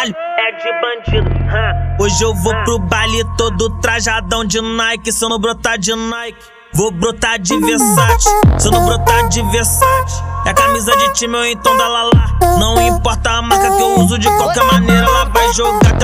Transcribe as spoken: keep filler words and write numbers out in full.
caralho é de bandido. Hoje eu vou pro baile todo trajadão de Nike. Se eu não brotar de Nike, vou brotar de Versace. Se eu não brotar de Versace, é camisa de time ou então da Lala. Não importa a marca que eu uso, de qualquer maneira ela vai jogar.